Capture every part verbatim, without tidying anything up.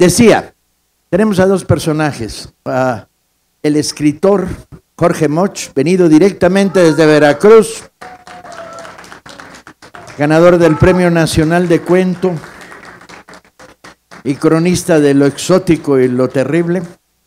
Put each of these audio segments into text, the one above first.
decía, tenemos a dos personajes, a el escritor Jorge Moch, venido directamente desde Veracruz, ganador del Premio Nacional de Cuento y cronista de lo exótico y lo terrible,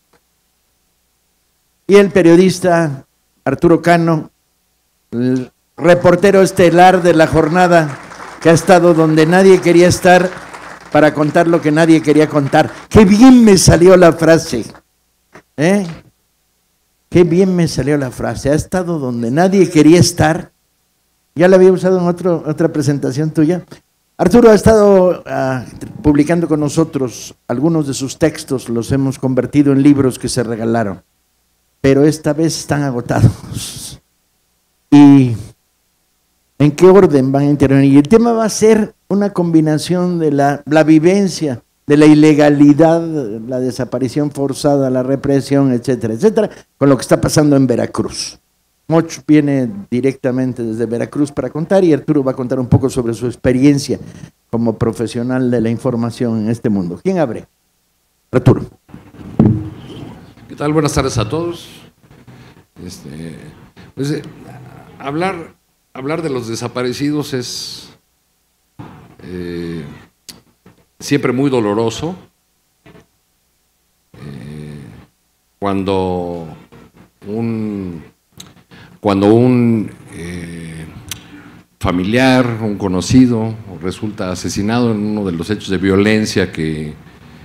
y el periodista Arturo Cano, el reportero estelar de la jornada, que ha estado donde nadie quería estar para contar lo que nadie quería contar. ¡Qué bien me salió la frase! ¿Eh? ¡Qué bien me salió la frase! Ha estado donde nadie quería estar. Ya la había usado en otro, otra presentación tuya. Arturo ha estado uh, publicando con nosotros algunos de sus textos, los hemos convertido en libros que se regalaron, pero esta vez están agotados. ¿Y en qué orden van a intervenir? Y el tema va a ser una combinación de la, la vivencia, de la ilegalidad, la desaparición forzada, la represión, etcétera, etcétera, con lo que está pasando en Veracruz. Moch viene directamente desde Veracruz para contar y Arturo va a contar un poco sobre su experiencia como profesional de la información en este mundo. ¿Quién abre? Arturo. ¿Qué tal? Buenas tardes a todos. Este, pues, eh, hablar, hablar de los desaparecidos es eh, siempre muy doloroso. Eh, cuando un Cuando un eh, familiar, un conocido, resulta asesinado en uno de los hechos de violencia que,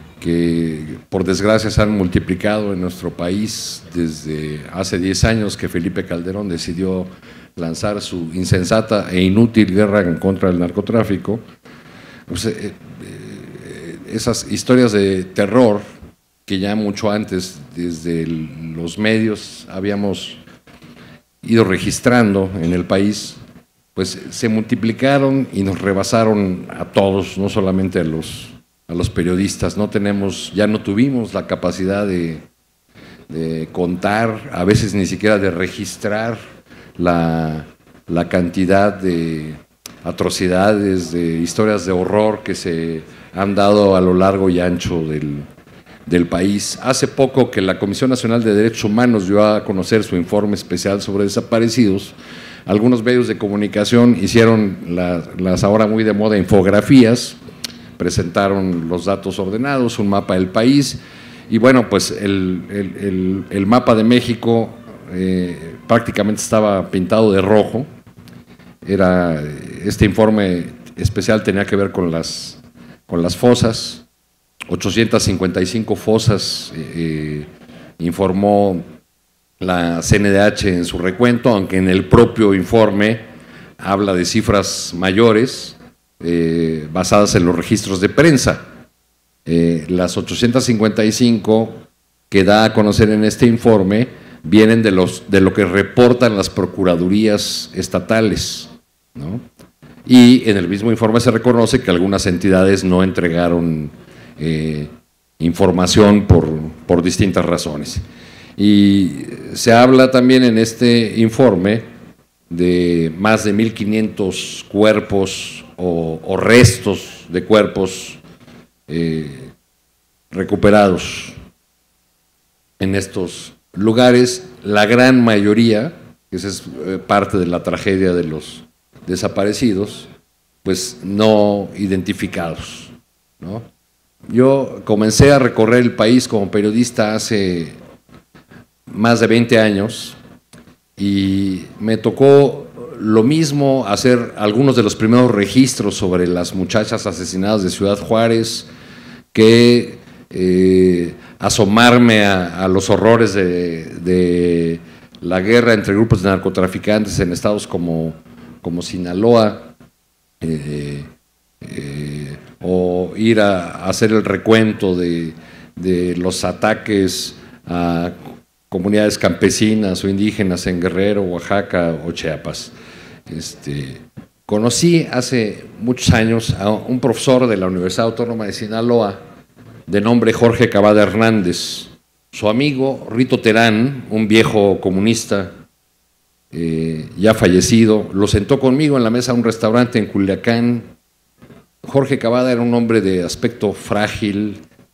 que por desgracia se han multiplicado en nuestro país desde hace diez años que Felipe Calderón decidió lanzar su insensata e inútil guerra en contra del narcotráfico, pues, eh, eh, esas historias de terror que ya mucho antes desde el, los medios habíamos ido registrando en el país, pues se multiplicaron y nos rebasaron a todos, no solamente a los, a los periodistas. No tenemos, ya no tuvimos la capacidad de, de contar, a veces ni siquiera de registrar la, la cantidad de atrocidades, de historias de horror que se han dado a lo largo y ancho del del país. Hace poco que la Comisión Nacional de Derechos Humanos dio a conocer su informe especial sobre desaparecidos, algunos medios de comunicación hicieron la, las ahora muy de moda infografías, presentaron los datos ordenados, un mapa del país, y bueno, pues el, el, el, el mapa de México eh, prácticamente estaba pintado de rojo. Era, este informe especial tenía que ver con las, con las fosas, ochocientas cincuenta y cinco fosas eh, informó la C N D H en su recuento, aunque en el propio informe habla de cifras mayores eh, basadas en los registros de prensa. Eh, las ochocientas cincuenta y cinco que da a conocer en este informe vienen de, los, de lo que reportan las procuradurías estatales, ¿no? Y en el mismo informe se reconoce que algunas entidades no entregaron Eh, información por, por distintas razones. Y se habla también en este informe de más de mil quinientos cuerpos o, o restos de cuerpos eh, recuperados en estos lugares, la gran mayoría, que esa es eh, parte de la tragedia de los desaparecidos, pues no identificados, ¿no? Yo comencé a recorrer el país como periodista hace más de veinte años y me tocó lo mismo hacer algunos de los primeros registros sobre las muchachas asesinadas de Ciudad Juárez que eh, asomarme a, a los horrores de, de la guerra entre grupos de narcotraficantes en estados como, como Sinaloa, eh, eh, o ir a, a hacer el recuento de, de los ataques a comunidades campesinas o indígenas en Guerrero, Oaxaca o Chiapas. Este, conocí hace muchos años a un profesor de la Universidad Autónoma de Sinaloa de nombre Jorge Cavada Hernández. Su amigo Rito Terán, un viejo comunista eh, ya fallecido, lo sentó conmigo en la mesa de un restaurante en Culiacán. Jorge Cavada era un hombre de aspecto frágil,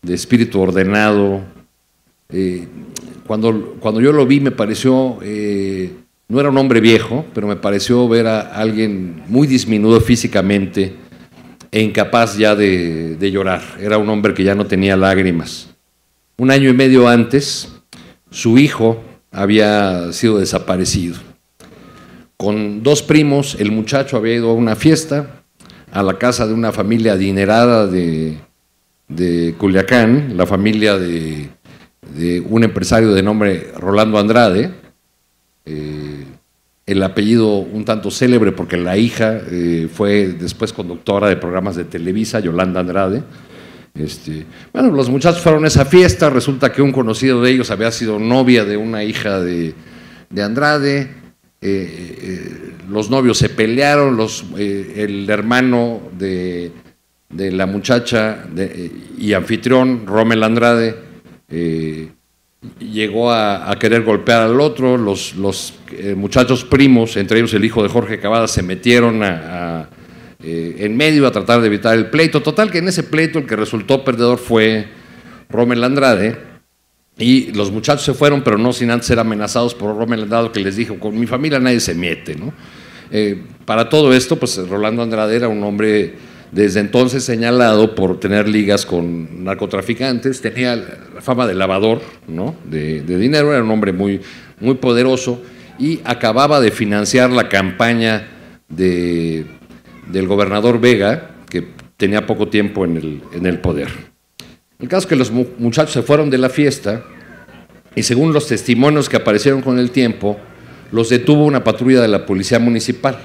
de espíritu ordenado. Eh, cuando, cuando yo lo vi me pareció, eh, no era un hombre viejo, pero me pareció ver a alguien muy disminuido físicamente e incapaz ya de, de llorar. Era un hombre que ya no tenía lágrimas. Un año y medio antes, su hijo había sido desaparecido. Con dos primos, el muchacho había ido a una fiesta a la casa de una familia adinerada de, de Culiacán, la familia de, de un empresario de nombre Rolando Andrade, eh, el apellido un tanto célebre porque la hija eh, fue después conductora de programas de Televisa, Yolanda Andrade. Este, bueno, los muchachos fueron a esa fiesta, resulta que un conocido de ellos había sido novia de una hija de, de Andrade. Eh, eh, los novios se pelearon, los, eh, el hermano de, de la muchacha de, eh, y anfitrión, Rommel Andrade, eh, llegó a, a querer golpear al otro. Los, los eh, muchachos primos, entre ellos el hijo de Jorge Cavada, se metieron a, a, eh, en medio a tratar de evitar el pleito. Total que en ese pleito el que resultó perdedor fue Rommel Andrade. Y los muchachos se fueron, pero no sin antes ser amenazados por Rommel Andrade, que les dijo: con mi familia nadie se mete, ¿no? Eh, para todo esto, pues Rolando Andrade era un hombre desde entonces señalado por tener ligas con narcotraficantes, tenía la fama de lavador, ¿no? de, de dinero, era un hombre muy, muy poderoso y acababa de financiar la campaña de, del gobernador Vega, que tenía poco tiempo en el, en el poder. El caso es que los muchachos se fueron de la fiesta y, según los testimonios que aparecieron con el tiempo, los detuvo una patrulla de la policía municipal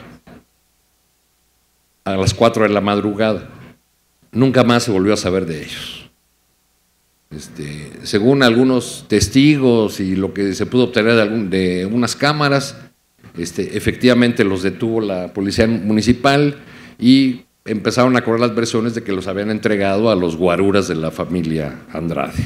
a las cuatro de la madrugada. Nunca más se volvió a saber de ellos. Este, según algunos testigos y lo que se pudo obtener de, algún, de unas cámaras, este, efectivamente los detuvo la policía municipal y empezaron a correr las versiones de que los habían entregado a los guaruras de la familia Andrade.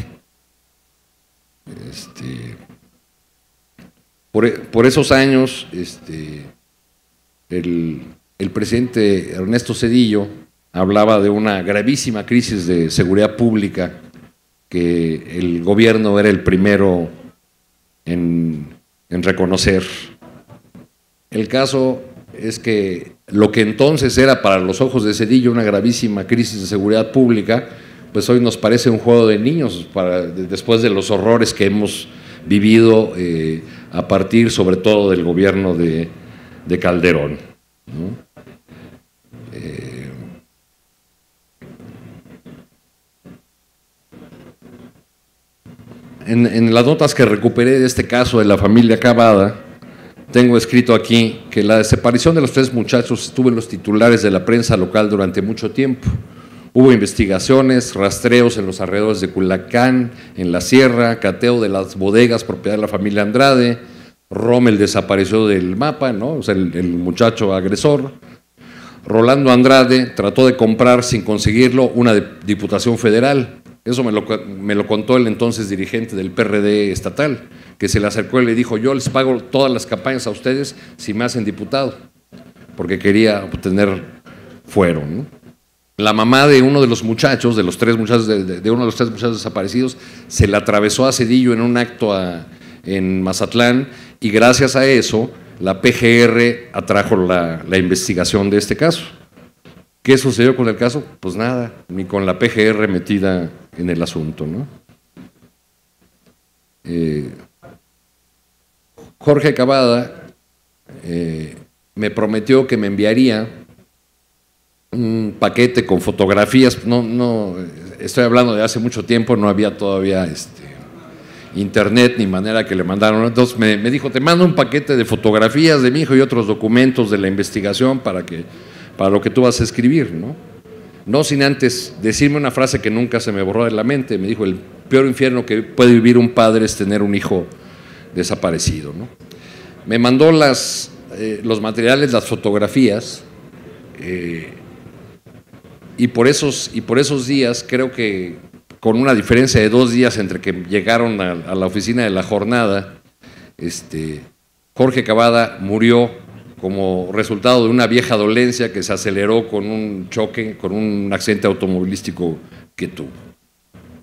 Este, por, por esos años, este, el, el presidente Ernesto Zedillo hablaba de una gravísima crisis de seguridad pública, que el gobierno era el primero en, en reconocer. El caso es que lo que entonces era para los ojos de Zedillo una gravísima crisis de seguridad pública, pues hoy nos parece un juego de niños para, después de los horrores que hemos vivido eh, a partir sobre todo del gobierno de, de Calderón, ¿no? Eh, en, en las notas que recuperé de este caso de la familia Cavada, tengo escrito aquí que la desaparición de los tres muchachos estuvo en los titulares de la prensa local durante mucho tiempo. Hubo investigaciones, rastreos en los alrededores de Culiacán, en la sierra, cateo de las bodegas propiedad de la familia Andrade. Rommel desapareció del mapa, ¿no? O sea, el, el muchacho agresor. Rolando Andrade trató de comprar sin conseguirlo una diputación federal. Eso me lo, me lo contó el entonces dirigente del P R D estatal, que se le acercó y le dijo: yo les pago todas las campañas a ustedes si me hacen diputado, porque quería obtener fuero, ¿no? La mamá de uno de los muchachos, de los tres muchachos, de, de, de uno de los tres muchachos desaparecidos, se le atravesó a Zedillo en un acto a, en Mazatlán, y gracias a eso la P G R atrajo la, la investigación de este caso. ¿Qué sucedió con el caso? Pues nada, ni con la P G R metida en el asunto, ¿no? Eh, Jorge Cavada eh, me prometió que me enviaría un paquete con fotografías. No, no, estoy hablando de hace mucho tiempo, no había todavía este, internet ni manera que le mandaron. Entonces me, me dijo: te mando un paquete de fotografías de mi hijo y otros documentos de la investigación para, que, para lo que tú vas a escribir, ¿no? No sin antes decirme una frase que nunca se me borró de la mente. Me dijo: el peor infierno que puede vivir un padre es tener un hijo desaparecido, ¿no? Me mandó las, eh, los materiales, las fotografías, eh, y, por esos, y por esos días, creo que con una diferencia de dos días entre que llegaron a, a la oficina de La Jornada, este, Jorge Cavada murió como resultado de una vieja dolencia que se aceleró con un choque, con un accidente automovilístico que tuvo.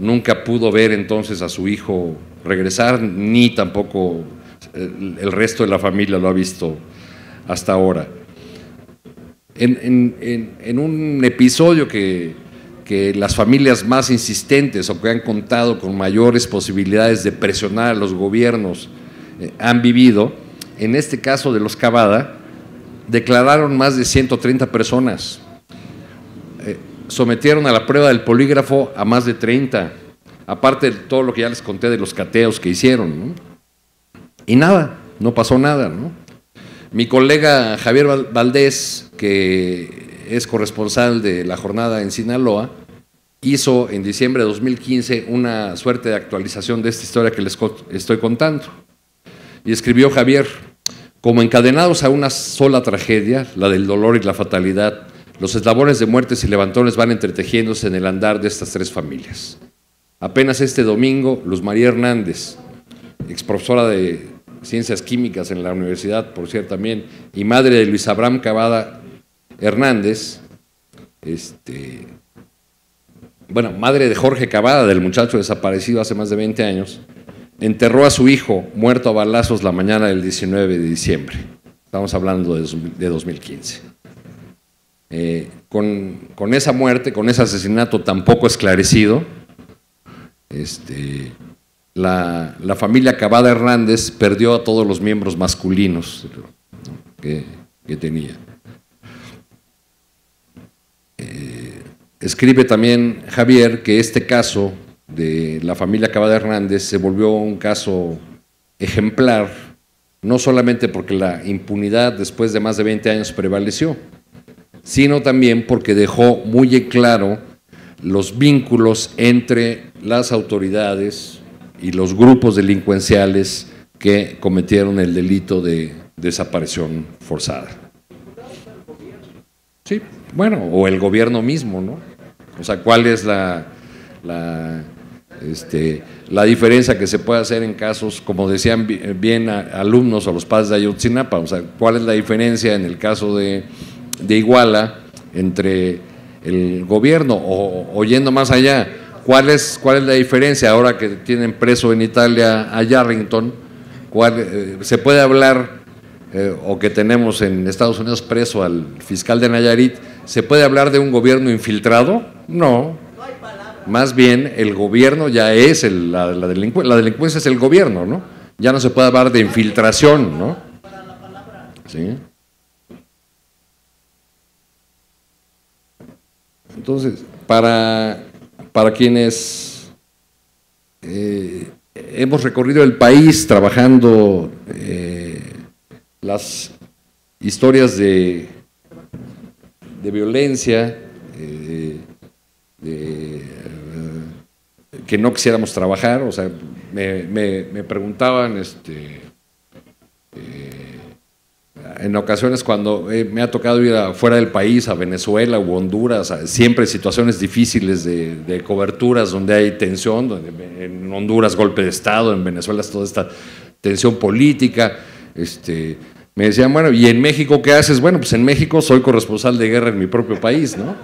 nunca pudo ver entonces a su hijo regresar, ni tampoco el, el resto de la familia lo ha visto hasta ahora. En, en, en, en un episodio que, que las familias más insistentes o que han contado con mayores posibilidades de presionar a los gobiernos eh, han vivido, en este caso de los Cavada, declararon más de ciento treinta personas, eh, sometieron a la prueba del polígrafo a más de treinta, aparte de todo lo que ya les conté de los cateos que hicieron, ¿no? Y nada, no pasó nada, ¿no? Mi colega Javier Valdés, que es corresponsal de La Jornada en Sinaloa, hizo en diciembre de dos mil quince una suerte de actualización de esta historia que les estoy contando. Y escribió Javier: como encadenados a una sola tragedia, la del dolor y la fatalidad, los eslabones de muertes y levantones van entretejiéndose en el andar de estas tres familias. Apenas este domingo, Luz María Hernández, ex profesora de Ciencias Químicas en la universidad, por cierto, también, y madre de Luis Abraham Cavada Hernández, este, bueno, madre de Jorge Cavada, del muchacho desaparecido hace más de veinte años, enterró a su hijo muerto a balazos la mañana del diecinueve de diciembre. Estamos hablando de dos mil quince. Eh, con, con esa muerte, con ese asesinato tan poco esclarecido, este, la, la familia Cavada Hernández perdió a todos los miembros masculinos, ¿no?, que, que tenía. Eh, escribe también Javier que este caso de la familia Cavada Hernández se volvió un caso ejemplar, no solamente porque la impunidad después de más de veinte años prevaleció, sino también porque dejó muy en claro los vínculos entre las autoridades y los grupos delincuenciales que cometieron el delito de desaparición forzada. Sí, bueno, o el gobierno mismo, ¿no? O sea, ¿cuál es la, la, este, la diferencia que se puede hacer en casos, como decían bien alumnos o los padres de Ayotzinapa? O sea, ¿cuál es la diferencia en el caso de, de Iguala entre el gobierno o, o yendo más allá? ¿Cuál es, ¿Cuál es la diferencia ahora que tienen preso en Italia a Yarrington? ¿Cuál, eh, ¿Se puede hablar, eh, o que tenemos en Estados Unidos preso al fiscal de Nayarit, ¿se puede hablar de un gobierno infiltrado? No. Más bien el gobierno ya es, el, la, la, delincu la delincuencia es el gobierno, ¿no? Ya no se puede hablar de infiltración, ¿no? ¿Sí? Entonces, para, para quienes eh, hemos recorrido el país trabajando eh, las historias de, de violencia, eh, de, eh, que no quisiéramos trabajar, o sea, me, me, me preguntaban, este, eh, en ocasiones cuando eh, me ha tocado ir a, fuera del país, a Venezuela u Honduras, a, siempre situaciones difíciles de, de coberturas donde hay tensión, donde, en Honduras golpe de Estado, en Venezuela es toda esta tensión política. Este, me decían, bueno, ¿y en México qué haces? Bueno, pues en México soy corresponsal de guerra en mi propio país, ¿no?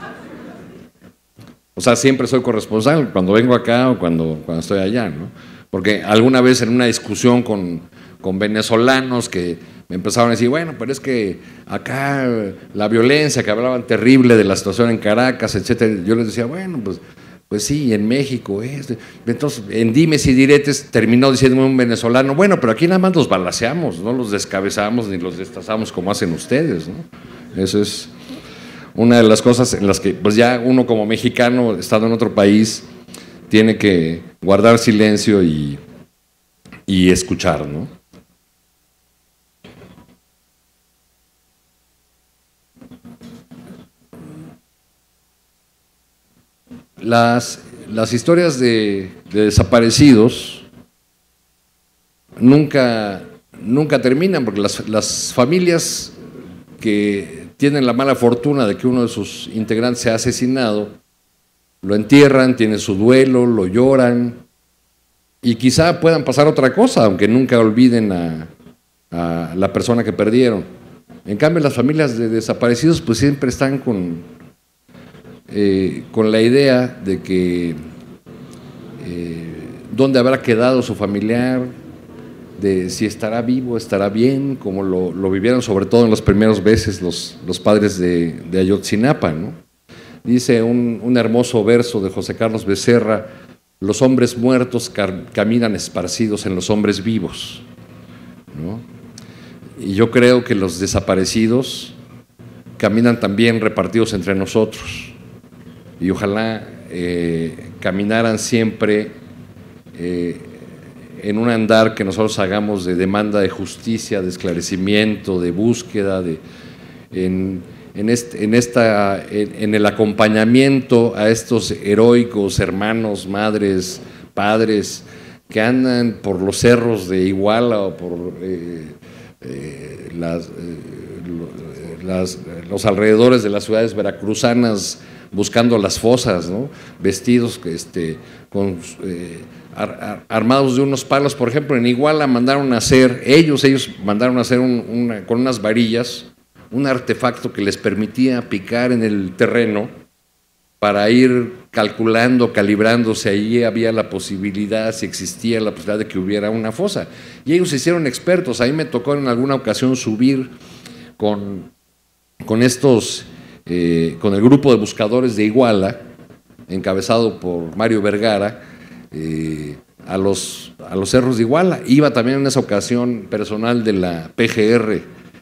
O sea, siempre soy corresponsal, cuando vengo acá o cuando, cuando estoy allá, ¿no? Porque alguna vez en una discusión con, con venezolanos que me empezaron a decir, bueno, pero es que acá la violencia, que hablaban terrible de la situación en Caracas, etcétera, yo les decía, bueno, pues, pues sí, en México, este. Entonces, en dimes y diretes terminó diciéndome un venezolano, bueno, pero aquí nada más los balaceamos, no los descabezamos ni los destazamos como hacen ustedes, ¿no? Eso es una de las cosas en las que pues ya uno como mexicano, estando en otro país, tiene que guardar silencio y, y escuchar, ¿no? Las, las historias de, de desaparecidos nunca, nunca terminan, porque las, las familias que tienen la mala fortuna de que uno de sus integrantes sea asesinado, lo entierran, tienen su duelo, lo lloran, y quizá puedan pasar otra cosa, aunque nunca olviden a, a la persona que perdieron. En cambio, las familias de desaparecidos pues siempre están con, eh, con la idea de que eh, dónde habrá quedado su familiar, de si estará vivo, estará bien, como lo, lo vivieron sobre todo en los primeros meses los, los padres de, de Ayotzinapa, ¿no? Dice un, un hermoso verso de José Carlos Becerra: los hombres muertos caminan esparcidos en los hombres vivos, ¿no? Y yo creo que los desaparecidos caminan también repartidos entre nosotros, y ojalá eh, caminaran siempre eh, en un andar que nosotros hagamos de demanda de justicia, de esclarecimiento, de búsqueda, de, en, en, este, en, esta, en, en el acompañamiento a estos heroicos hermanos, madres, padres que andan por los cerros de Iguala o por eh, eh, las, eh, las, los alrededores de las ciudades veracruzanas buscando las fosas, ¿no? Vestidos este, con, eh, ar, ar, armados de unos palos. Por ejemplo, en Iguala mandaron a hacer, ellos, ellos mandaron a hacer un, una, con unas varillas, un artefacto que les permitía picar en el terreno para ir calculando, calibrando si ahí había la posibilidad, si existía la posibilidad de que hubiera una fosa. Y ellos se hicieron expertos. Ahí me tocó en alguna ocasión subir con, con estos, eh, con el grupo de buscadores de Iguala, encabezado por Mario Vergara, eh, a, los, a los cerros de Iguala. Iba también en esa ocasión personal de la P G R.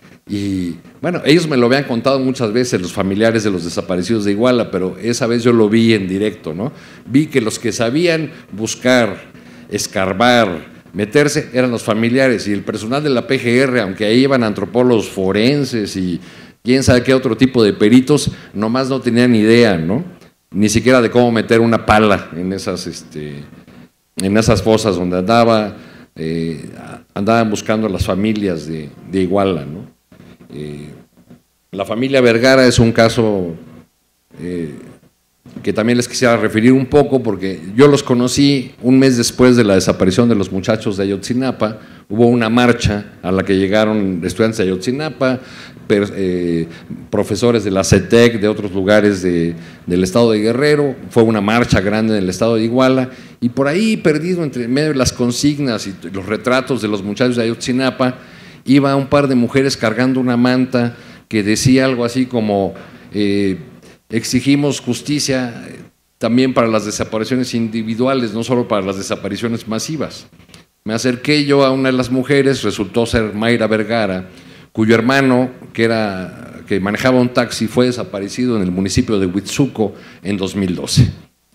Y bueno, ellos me lo habían contado muchas veces, los familiares de los desaparecidos de Iguala, pero esa vez yo lo vi en directo, ¿no? Vi que los que sabían buscar, escarbar, meterse, eran los familiares, y el personal de la P G R, aunque ahí iban antropólogos forenses y quién sabe qué otro tipo de peritos, nomás no tenían idea, ¿no? Ni siquiera de cómo meter una pala en esas, este, en esas fosas donde andaba, eh, andaban buscando las familias de, de Iguala, ¿no? Eh, la familia Vergara es un caso eh, que también les quisiera referir un poco, porque yo los conocí un mes después de la desaparición de los muchachos de Ayotzinapa. Hubo una marcha a la que llegaron estudiantes de Ayotzinapa, per, eh, profesores de la CETEC, de otros lugares de, del estado de Guerrero. Fue una marcha grande en el estado de Iguala, y por ahí, perdido entre medio de las consignas y los retratos de los muchachos de Ayotzinapa, iba un par de mujeres cargando una manta que decía algo así como eh, exigimos justicia también para las desapariciones individuales, no solo para las desapariciones masivas. Me acerqué yo a una de las mujeres, resultó ser Mayra Vergara, cuyo hermano, que, era, que manejaba un taxi, fue desaparecido en el municipio de Huitzuco en dos mil doce.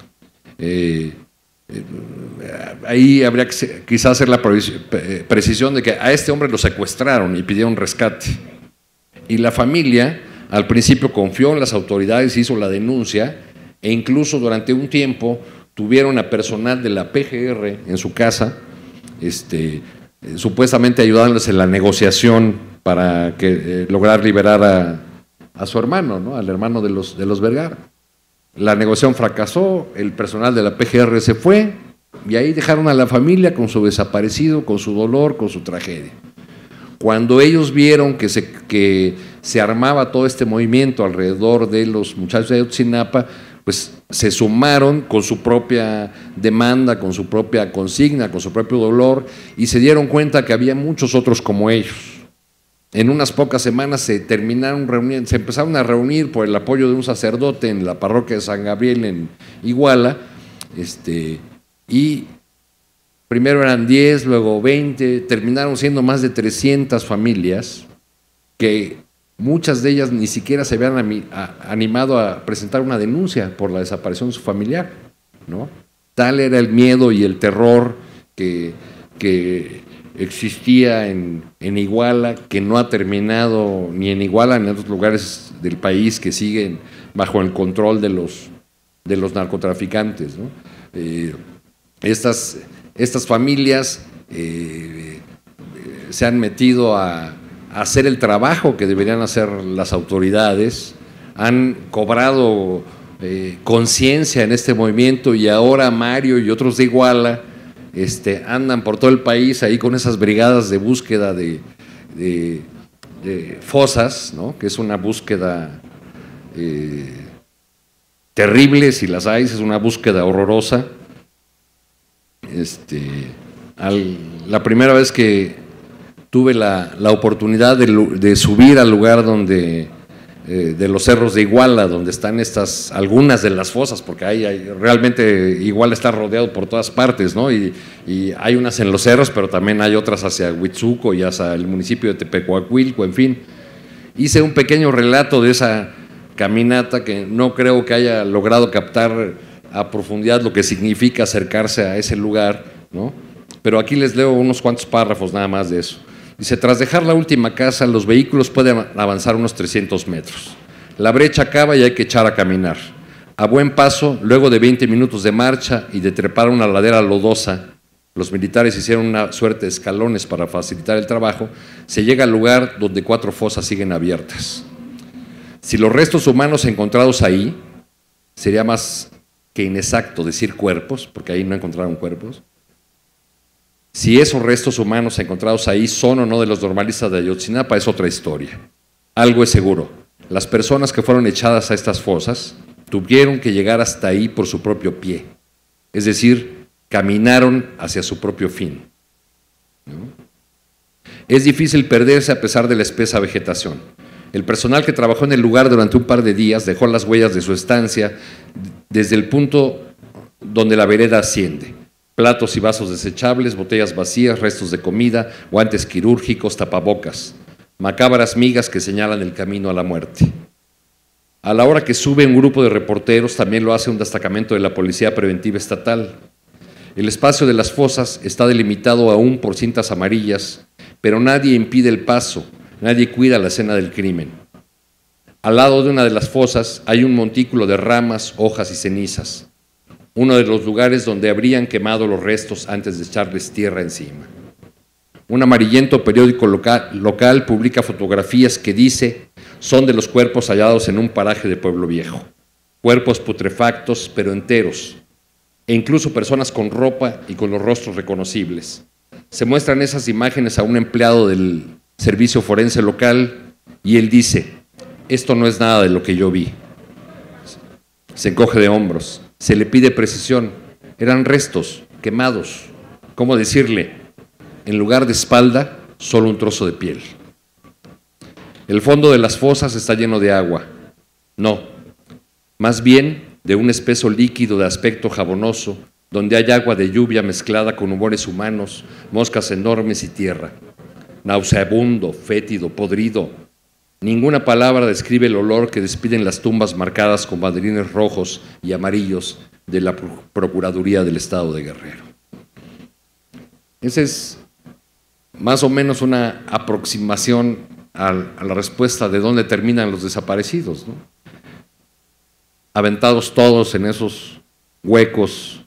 Eh, Ahí habría que quizás hacer la precisión de que a este hombre lo secuestraron y pidieron rescate. Y la familia al principio confió en las autoridades, hizo la denuncia, e incluso durante un tiempo tuvieron a personal de la P G R en su casa, este, eh, supuestamente ayudándoles en la negociación para que, eh, lograr liberar a, a su hermano, ¿no? Al hermano de los, de los Vergara. La negociación fracasó, el personal de la P G R se fue, y ahí dejaron a la familia con su desaparecido, con su dolor, con su tragedia. Cuando ellos vieron que se, que se armaba todo este movimiento alrededor de los muchachos de Ayotzinapa, pues se sumaron con su propia demanda, con su propia consigna, con su propio dolor, y se dieron cuenta que había muchos otros como ellos. En unas pocas semanas se terminaron reuniendo, se empezaron a reunir por el apoyo de un sacerdote en la parroquia de San Gabriel en Iguala, este, y primero eran diez, luego veinte, terminaron siendo más de trescientas familias, que muchas de ellas ni siquiera se habían animado a presentar una denuncia por la desaparición de su familiar, ¿no? Tal era el miedo y el terror que, que existía en, en Iguala, que no ha terminado ni en Iguala ni en otros lugares del país que siguen bajo el control de los, de los narcotraficantes, ¿no? Eh, estas, estas familias eh, se han metido a, a hacer el trabajo que deberían hacer las autoridades, han cobrado eh, conciencia en este movimiento, y ahora Mario y otros de Iguala Este, andan por todo el país ahí con esas brigadas de búsqueda de, de, de fosas, ¿no? Que es una búsqueda eh, terrible, si las hay, es una búsqueda horrorosa, este, al, la primera vez que tuve la, la oportunidad de, de subir al lugar donde, eh, de los cerros de Iguala, donde están estas, algunas de las fosas, porque hay, hay realmente Iguala está rodeado por todas partes, ¿no? Y, y hay unas en los cerros, pero también hay otras hacia Huitzuco y hacia el municipio de Tepecuacuilco, en fin. Hice un pequeño relato de esa caminata que no creo que haya logrado captar a profundidad lo que significa acercarse a ese lugar, ¿no? Pero aquí les leo unos cuantos párrafos nada más de eso. Dice: tras dejar la última casa, los vehículos pueden avanzar unos trescientos metros. La brecha acaba y hay que echar a caminar. A buen paso, luego de veinte minutos de marcha y de trepar una ladera lodosa, los militares hicieron una suerte de escalones para facilitar el trabajo, se llega al lugar donde cuatro fosas siguen abiertas. Si los restos humanos encontrados ahí, sería más que inexacto decir cuerpos, porque ahí no encontraron cuerpos. Si esos restos humanos encontrados ahí son o no de los normalistas de Ayotzinapa es otra historia. Algo es seguro, las personas que fueron echadas a estas fosas tuvieron que llegar hasta ahí por su propio pie, es decir, caminaron hacia su propio fin, ¿no? Es difícil perderse a pesar de la espesa vegetación. El personal que trabajó en el lugar durante un par de días dejó las huellas de su estancia desde el punto donde la vereda asciende. Platos y vasos desechables, botellas vacías, restos de comida, guantes quirúrgicos, tapabocas, macabras migas que señalan el camino a la muerte. A la hora que sube un grupo de reporteros, también lo hace un destacamento de la Policía Preventiva Estatal. El espacio de las fosas está delimitado aún por cintas amarillas, pero nadie impide el paso, nadie cuida la escena del crimen. Al lado de una de las fosas hay un montículo de ramas, hojas y cenizas, uno de los lugares donde habrían quemado los restos antes de echarles tierra encima. Un amarillento periódico local, local publica fotografías que dice son de los cuerpos hallados en un paraje de Pueblo Viejo, cuerpos putrefactos pero enteros, e incluso personas con ropa y con los rostros reconocibles. Se muestran esas imágenes a un empleado del servicio forense local y él dice: esto no es nada de lo que yo vi. Se encoge de hombros, se le pide precisión, eran restos quemados. ¿Cómo decirle? En lugar de espalda, solo un trozo de piel. El fondo de las fosas está lleno de agua. No, más bien de un espeso líquido de aspecto jabonoso, donde hay agua de lluvia mezclada con humores humanos, moscas enormes y tierra. Nauseabundo, fétido, podrido. Ninguna palabra describe el olor que despiden las tumbas marcadas con banderines rojos y amarillos de la Procuraduría del Estado de Guerrero. Esa es más o menos una aproximación a, a la respuesta de dónde terminan los desaparecidos, ¿no? Aventados todos en esos huecos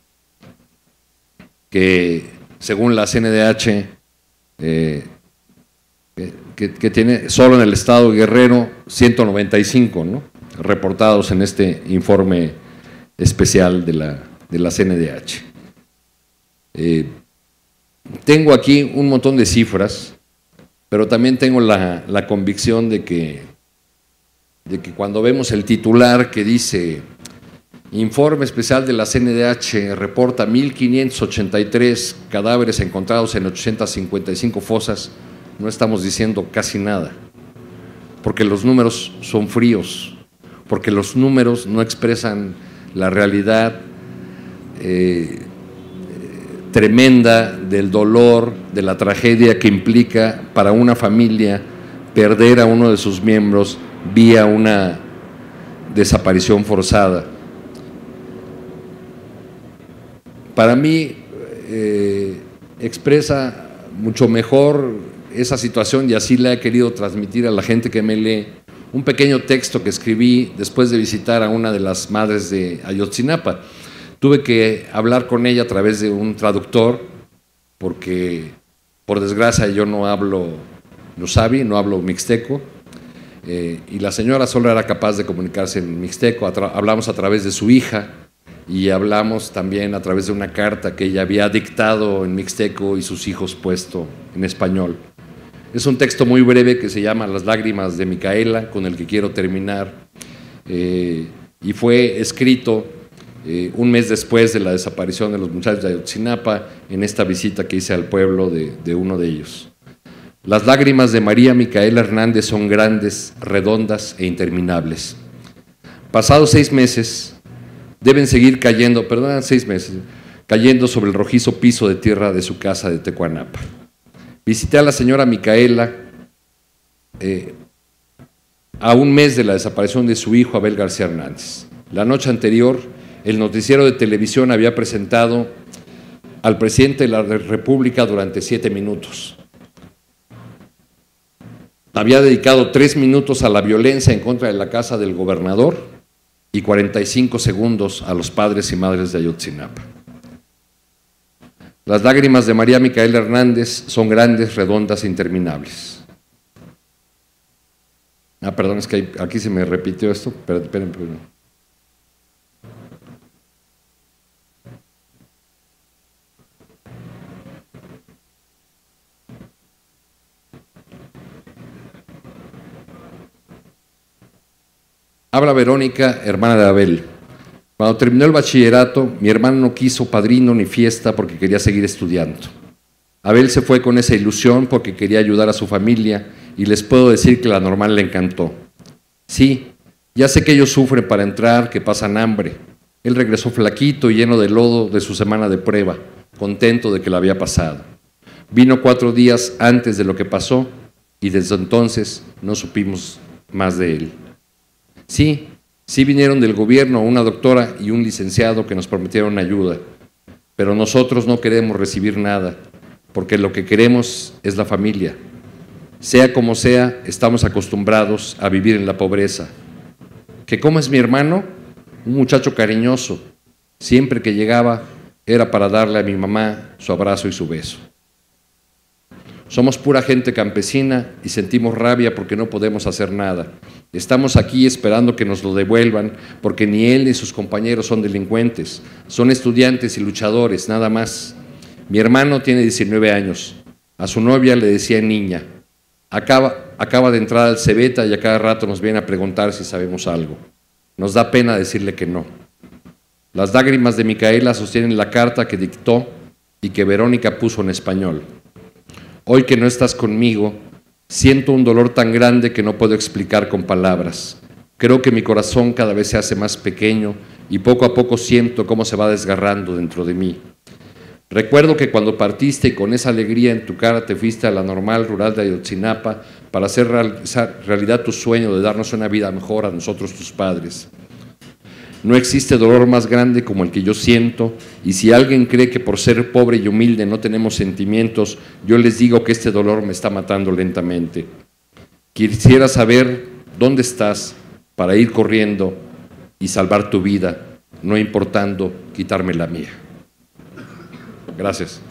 que, según la C N D H, eh, que, que tiene solo en el estado de Guerrero ciento noventa y cinco, ¿no?, reportados en este informe especial de la, de la C N D H. Eh, tengo aquí un montón de cifras, pero también tengo la, la convicción de que de que cuando vemos el titular que dice informe especial de la C N D H reporta mil quinientos ochenta y tres cadáveres encontrados en ochocientas cincuenta y cinco fosas, no estamos diciendo casi nada, porque los números son fríos, porque los números no expresan la realidad eh, tremenda del dolor, de la tragedia que implica para una familia perder a uno de sus miembros vía una desaparición forzada. Para mí eh, expresa mucho mejor esa situación, y así la he querido transmitir a la gente que me lee, un pequeño texto que escribí después de visitar a una de las madres de Ayotzinapa. Tuve que hablar con ella a través de un traductor, porque por desgracia yo no hablo Nusabi, no hablo mixteco, Eh, y la señora solo era capaz de comunicarse en mixteco. Hablamos a través de su hija y hablamos también a través de una carta que ella había dictado en mixteco y sus hijos puesto en español. Es un texto muy breve que se llama Las lágrimas de Micaela, con el que quiero terminar, eh, y fue escrito eh, un mes después de la desaparición de los muchachos de Ayotzinapa, en esta visita que hice al pueblo de, de uno de ellos. Las lágrimas de María Micaela Hernández son grandes, redondas e interminables. Pasados seis meses, deben seguir cayendo, perdón, seis meses, cayendo sobre el rojizo piso de tierra de su casa de Tecuanapa. Visité a la señora Micaela eh, a un mes de la desaparición de su hijo Abel García Hernández. La noche anterior, el noticiero de televisión había presentado al presidente de la República durante siete minutos. Había dedicado tres minutos a la violencia en contra de la casa del gobernador y cuarenta y cinco segundos a los padres y madres de Ayotzinapa. Las lágrimas de María Micaela Hernández son grandes, redondas e interminables. Ah, perdón, es que aquí se me repitió esto. Esperen, esperen, esperen. Habla Verónica, hermana de Abel. Cuando terminó el bachillerato, mi hermano no quiso padrino ni fiesta porque quería seguir estudiando. Abel se fue con esa ilusión porque quería ayudar a su familia y les puedo decir que la normal le encantó. Sí, ya sé que ellos sufren para entrar, que pasan hambre. Él regresó flaquito y lleno de lodo de su semana de prueba, contento de que la había pasado. Vino cuatro días antes de lo que pasó y desde entonces no supimos más de él. Sí, sí vinieron del gobierno una doctora y un licenciado que nos prometieron ayuda, pero nosotros no queremos recibir nada, porque lo que queremos es la familia. Sea como sea, estamos acostumbrados a vivir en la pobreza. ¿Que cómo es mi hermano? Un muchacho cariñoso. Siempre que llegaba era para darle a mi mamá su abrazo y su beso. Somos pura gente campesina y sentimos rabia porque no podemos hacer nada. Estamos aquí esperando que nos lo devuelvan porque ni él ni sus compañeros son delincuentes, son estudiantes y luchadores, nada más. Mi hermano tiene diecinueve años, a su novia le decía niña, acaba, acaba de entrar al Cebeta y a cada rato nos viene a preguntar si sabemos algo. Nos da pena decirle que no. Las lágrimas de Micaela sostienen la carta que dictó y que Verónica puso en español. Hoy que no estás conmigo, siento un dolor tan grande que no puedo explicar con palabras. Creo que mi corazón cada vez se hace más pequeño y poco a poco siento cómo se va desgarrando dentro de mí. Recuerdo que cuando partiste y con esa alegría en tu cara te fuiste a la normal rural de Ayotzinapa para hacer realidad tu sueño de darnos una vida mejor a nosotros tus padres. No existe dolor más grande como el que yo siento, y si alguien cree que por ser pobre y humilde no tenemos sentimientos, yo les digo que este dolor me está matando lentamente. Quisiera saber dónde estás para ir corriendo y salvar tu vida, no importando quitarme la mía. Gracias.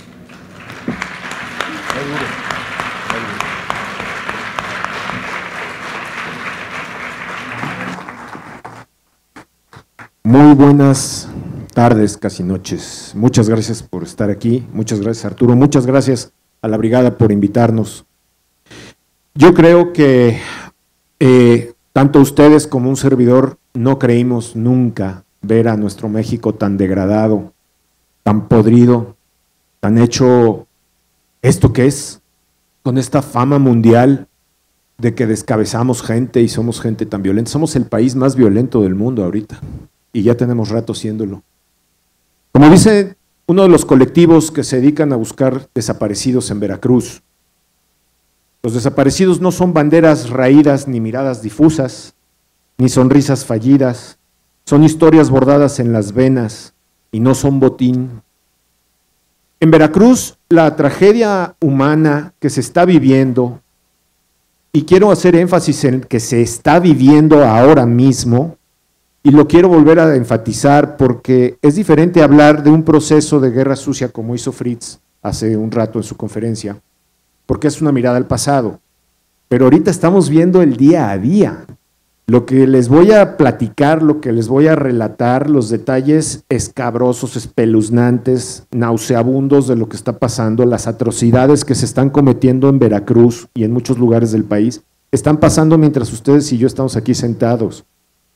Muy buenas tardes, casi noches. Muchas gracias por estar aquí. Muchas gracias, Arturo. Muchas gracias a la brigada por invitarnos. Yo creo que eh, tanto ustedes como un servidor no creímos nunca ver a nuestro México tan degradado, tan podrido, tan hecho esto que es, con esta fama mundial de que descabezamos gente y somos gente tan violenta. Somos el país más violento del mundo ahorita. Y ya tenemos rato siéndolo. Como dice uno de los colectivos que se dedican a buscar desaparecidos en Veracruz, los desaparecidos no son banderas raídas ni miradas difusas, ni sonrisas fallidas, son historias bordadas en las venas y no son botín. En Veracruz, la tragedia humana que se está viviendo, y quiero hacer énfasis en que se está viviendo ahora mismo, y lo quiero volver a enfatizar porque es diferente hablar de un proceso de guerra sucia como hizo Fritz hace un rato en su conferencia, porque es una mirada al pasado. Pero ahorita estamos viendo el día a día. Lo que les voy a platicar, lo que les voy a relatar, los detalles escabrosos, espeluznantes, nauseabundos de lo que está pasando, las atrocidades que se están cometiendo en Veracruz y en muchos lugares del país, están pasando mientras ustedes y yo estamos aquí sentados.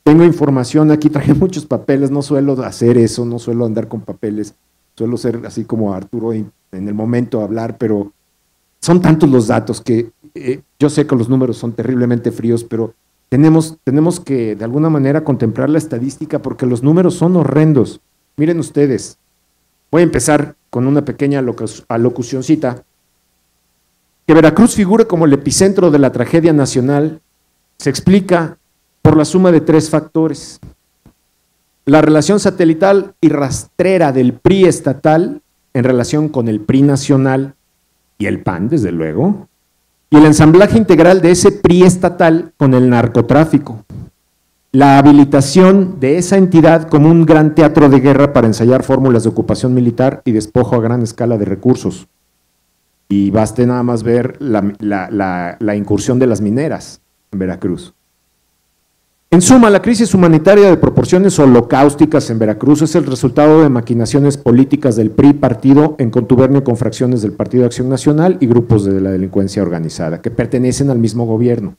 tengo información aquí, traje muchos papeles, no suelo hacer eso, no suelo andar con papeles, suelo ser así como Arturo en, en el momento hablar, pero son tantos los datos que eh, yo sé que los números son terriblemente fríos, pero tenemos, tenemos que de alguna manera contemplar la estadística porque los números son horrendos. Miren ustedes, voy a empezar con una pequeña alocucioncita. Que Veracruz figure como el epicentro de la tragedia nacional se explica por la suma de tres factores. La relación satelital y rastrera del P R I estatal en relación con el P R I nacional y el P A N, desde luego, y el ensamblaje integral de ese P R I estatal con el narcotráfico. La habilitación de esa entidad como un gran teatro de guerra para ensayar fórmulas de ocupación militar y despojo a gran escala de recursos. Y baste nada más ver la, la, la, la incursión de las mineras en Veracruz. En suma, la crisis humanitaria de proporciones holocausticas en Veracruz es el resultado de maquinaciones políticas del P R I partido en contubernio con fracciones del Partido de Acción Nacional y grupos de la delincuencia organizada que pertenecen al mismo gobierno.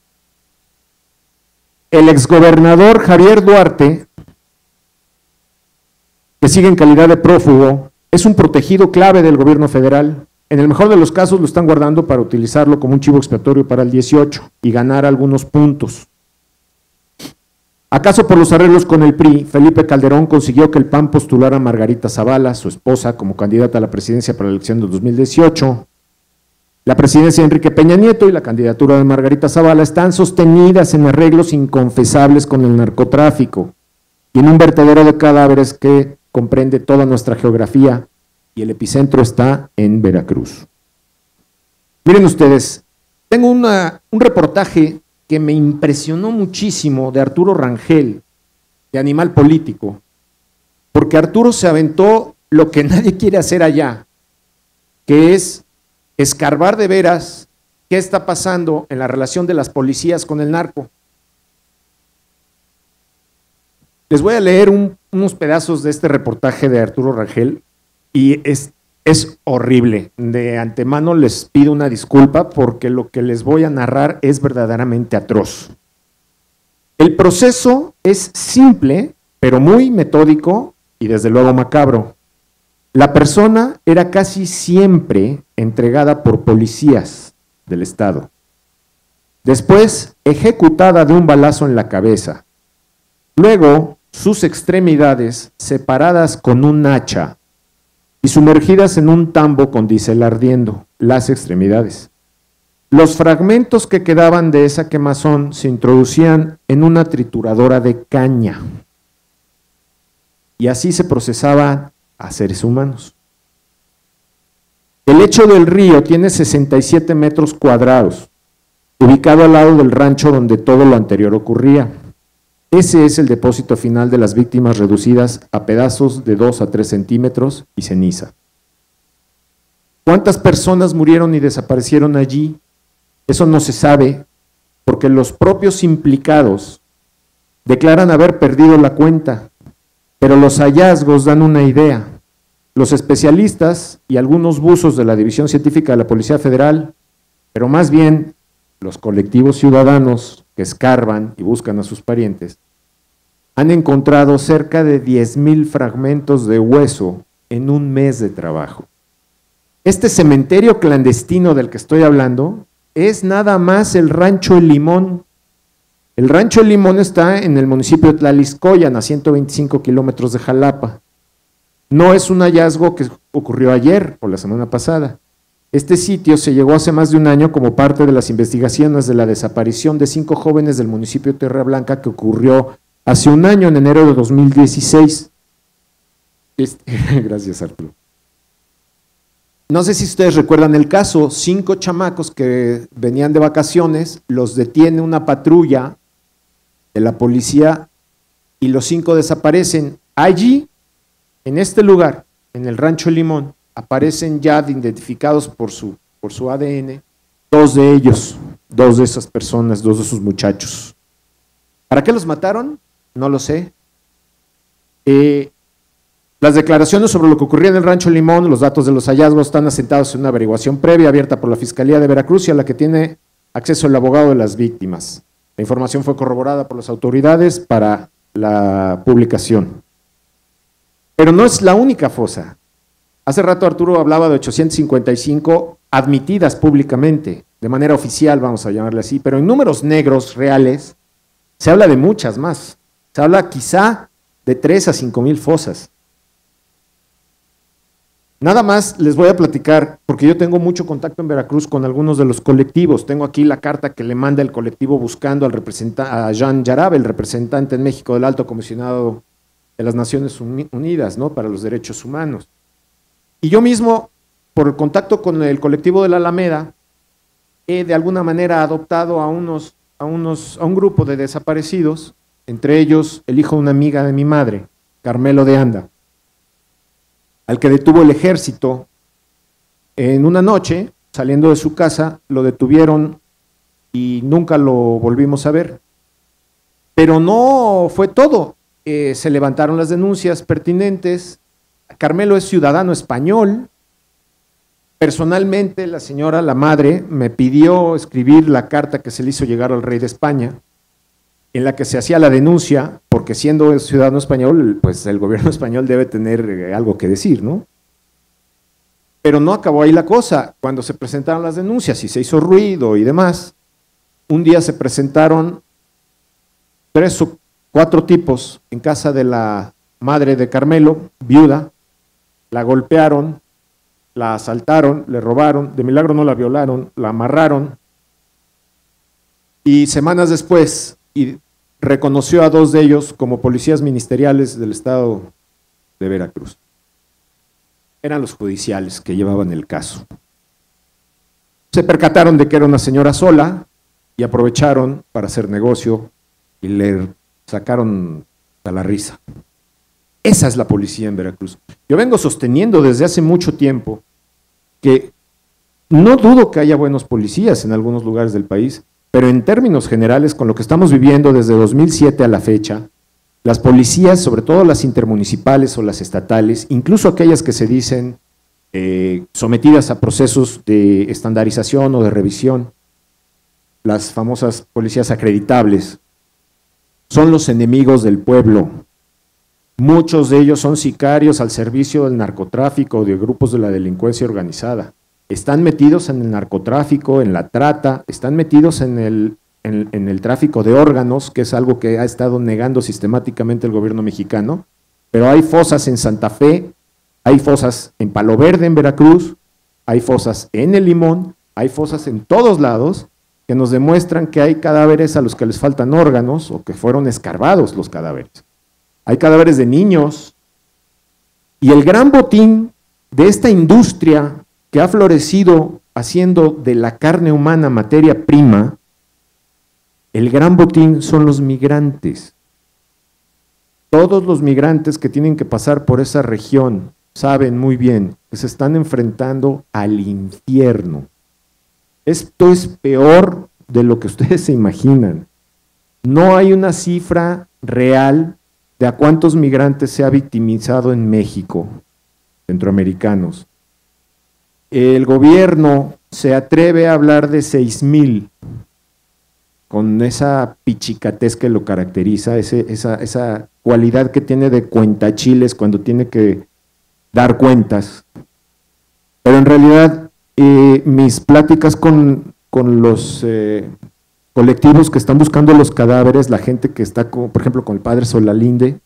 El exgobernador Javier Duarte, que sigue en calidad de prófugo, es un protegido clave del gobierno federal. En el mejor de los casos lo están guardando para utilizarlo como un chivo expiatorio para el dieciocho y ganar algunos puntos. ¿Acaso por los arreglos con el P R I, Felipe Calderón consiguió que el P A N postulara a Margarita Zavala, su esposa, como candidata a la presidencia para la elección de dos mil dieciocho? La presidencia de Enrique Peña Nieto y la candidatura de Margarita Zavala están sostenidas en arreglos inconfesables con el narcotráfico y en un vertedero de cadáveres que comprende toda nuestra geografía y el epicentro está en Veracruz. Miren ustedes, tengo una, un reportaje que me impresionó muchísimo de Arturo Rangel, de Animal Político, porque Arturo se aventó lo que nadie quiere hacer allá, que es escarbar de veras qué está pasando en la relación de las policías con el narco. Les voy a leer un, unos pedazos de este reportaje de Arturo Rangel y es, es horrible. De antemano les pido una disculpa porque lo que les voy a narrar es verdaderamente atroz. El proceso es simple, pero muy metódico y desde luego macabro. La persona era casi siempre entregada por policías del Estado. Después, ejecutada de un balazo en la cabeza. Luego, sus extremidades separadas con un hacha y sumergidas en un tambo con diésel ardiendo, las extremidades. Los fragmentos que quedaban de esa quemazón se introducían en una trituradora de caña y así se procesaban a seres humanos. El lecho del río tiene sesenta y siete metros cuadrados, ubicado al lado del rancho donde todo lo anterior ocurría. Ese es el depósito final de las víctimas reducidas a pedazos de dos a tres centímetros y ceniza. ¿Cuántas personas murieron y desaparecieron allí? Eso no se sabe, porque los propios implicados declaran haber perdido la cuenta, pero los hallazgos dan una idea. Los especialistas y algunos buzos de la División Científica de la Policía Federal, pero más bien los colectivos ciudadanos que escarban y buscan a sus parientes, han encontrado cerca de diez mil fragmentos de hueso en un mes de trabajo. Este cementerio clandestino del que estoy hablando es nada más el Rancho El Limón. El Rancho El Limón está en el municipio de Tlaliscoyan, a ciento veinticinco kilómetros de Jalapa. No es un hallazgo que ocurrió ayer o la semana pasada. Este sitio se llegó hace más de un año como parte de las investigaciones de la desaparición de cinco jóvenes del municipio de Tierra Blanca que ocurrió hace un año, en enero de dos mil dieciséis. Este, gracias, Arturo. No sé si ustedes recuerdan el caso, cinco chamacos que venían de vacaciones, los detiene una patrulla de la policía y los cinco desaparecen. Allí, en este lugar, en el Rancho Limón, aparecen ya identificados por su, por su A D N, dos de ellos, dos de esas personas, dos de esos muchachos. ¿Para qué los mataron? No lo sé. Eh, las declaraciones sobre lo que ocurría en el Rancho Limón, los datos de los hallazgos están asentados en una averiguación previa abierta por la Fiscalía de Veracruz y a la que tiene acceso el abogado de las víctimas. La información fue corroborada por las autoridades para la publicación. Pero no es la única fosa. Hace rato Arturo hablaba de ochocientas cincuenta y cinco admitidas públicamente, de manera oficial, vamos a llamarle así, pero en números negros reales se habla de muchas más. Se habla quizá de tres a cinco mil fosas. Nada más les voy a platicar, porque yo tengo mucho contacto en Veracruz con algunos de los colectivos. Tengo aquí la carta que le manda el colectivo buscando al representante, a Jean Yarabe, el representante en México del Alto Comisionado de las Naciones Unidas, ¿no?, para los Derechos Humanos. Y yo mismo, por el contacto con el colectivo de la Alameda, he de alguna manera adoptado a, unos, a, unos, a un grupo de desaparecidos, entre ellos el hijo de una amiga de mi madre, Carmelo de Anda, al que detuvo el ejército en una noche, saliendo de su casa, lo detuvieron y nunca lo volvimos a ver. Pero no fue todo, eh, se levantaron las denuncias pertinentes. Carmelo es ciudadano español. Personalmente, la señora, la madre, me pidió escribir la carta que se le hizo llegar al rey de España, en la que se hacía la denuncia, porque siendo ciudadano español, pues el gobierno español debe tener algo que decir, ¿no? Pero no acabó ahí la cosa. Cuando se presentaron las denuncias y se hizo ruido y demás, un día se presentaron tres o cuatro tipos en casa de la madre de Carmelo, viuda, la golpearon, la asaltaron, le robaron, de milagro no la violaron, la amarraron, y semanas después y reconoció a dos de ellos como policías ministeriales del estado de Veracruz. Eran los judiciales que llevaban el caso. Se percataron de que era una señora sola y aprovecharon para hacer negocio y le sacaron a la risa. Esa es la policía en Veracruz. Yo vengo sosteniendo desde hace mucho tiempo que no dudo que haya buenos policías en algunos lugares del país, pero en términos generales, con lo que estamos viviendo desde dos mil siete a la fecha, las policías, sobre todo las intermunicipales o las estatales, incluso aquellas que se dicen eh, sometidas a procesos de estandarización o de revisión, las famosas policías acreditables, son los enemigos del pueblo. Muchos de ellos son sicarios al servicio del narcotráfico o de grupos de la delincuencia organizada. Están metidos en el narcotráfico, en la trata, están metidos en el, en, en el tráfico de órganos, que es algo que ha estado negando sistemáticamente el gobierno mexicano, pero hay fosas en Santa Fe, hay fosas en Palo Verde, en Veracruz, hay fosas en El Limón, hay fosas en todos lados que nos demuestran que hay cadáveres a los que les faltan órganos o que fueron escarbados los cadáveres. Hay cadáveres de niños, y el gran botín de esta industria que ha florecido haciendo de la carne humana materia prima, el gran botín son los migrantes. Todos los migrantes que tienen que pasar por esa región saben muy bien que se están enfrentando al infierno. Esto es peor de lo que ustedes se imaginan. No hay una cifra real de a cuántos migrantes se ha victimizado en México, centroamericanos. El gobierno se atreve a hablar de seis mil, con esa pichicatez que lo caracteriza, ese, esa, esa cualidad que tiene de cuentachiles cuando tiene que dar cuentas. Pero en realidad, eh, mis pláticas con, con los eh, colectivos que están buscando los cadáveres, la gente que está, con, por ejemplo, con el padre Solalinde,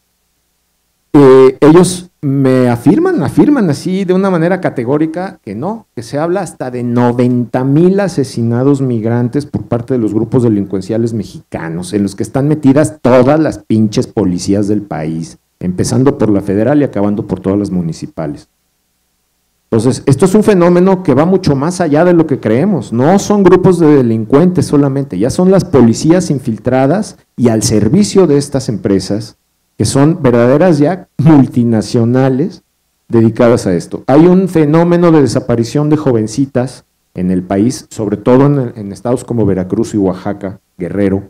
eh, ellos me afirman, afirman así de una manera categórica que no, que se habla hasta de noventa mil asesinados migrantes por parte de los grupos delincuenciales mexicanos, en los que están metidas todas las pinches policías del país, empezando por la federal y acabando por todas las municipales. Entonces, esto es un fenómeno que va mucho más allá de lo que creemos. No son grupos de delincuentes solamente, ya son las policías infiltradas y al servicio de estas empresas, que son verdaderas ya multinacionales dedicadas a esto. Hay un fenómeno de desaparición de jovencitas en el país, sobre todo en, en estados como Veracruz y Oaxaca, Guerrero.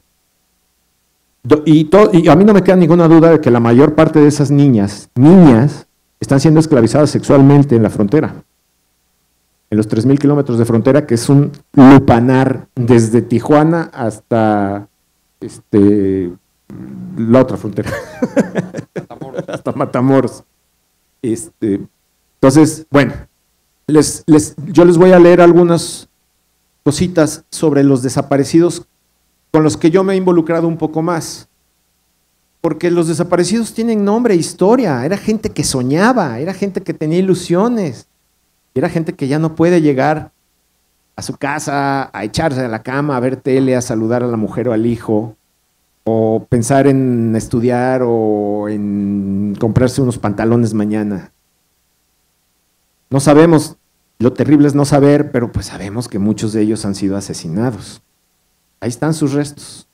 Y, to, y a mí no me queda ninguna duda de que la mayor parte de esas niñas, niñas, están siendo esclavizadas sexualmente en la frontera, en los tres mil kilómetros de frontera, que es un lupanar desde Tijuana hasta este, la otra frontera, Matamoros. hasta Matamoros. Este, entonces, bueno, les, les, yo les voy a leer algunas cositas sobre los desaparecidos con los que yo me he involucrado un poco más. Porque los desaparecidos tienen nombre, historia, era gente que soñaba, era gente que tenía ilusiones, era gente que ya no puede llegar a su casa, a echarse a la cama, a ver tele, a saludar a la mujer o al hijo, o pensar en estudiar o en comprarse unos pantalones mañana. No sabemos, lo terrible es no saber, pero pues sabemos que muchos de ellos han sido asesinados. Ahí están sus restos.